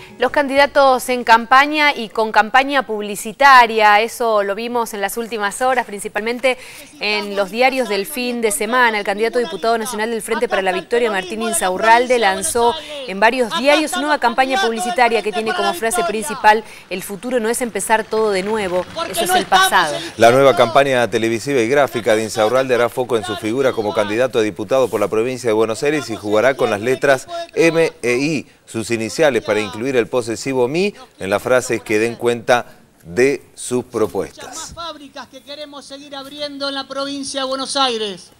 Los candidatos en campaña y con campaña publicitaria, eso lo vimos en las últimas horas, principalmente en los diarios del fin de semana. El candidato a diputado nacional del Frente para la Victoria, Martín Insaurralde, lanzó en varios diarios una nueva campaña publicitaria que tiene como frase principal: el futuro no es empezar todo de nuevo, eso es el pasado. La nueva campaña televisiva y gráfica de Insaurralde hará foco en su figura como candidato a diputado por la provincia de Buenos Aires y jugará con las letras M e I, sus iniciales, para incluir el posesivo mi en las frases que den cuenta de sus propuestas. Más fábricas que queremos seguir abriendo en la provincia de Buenos Aires.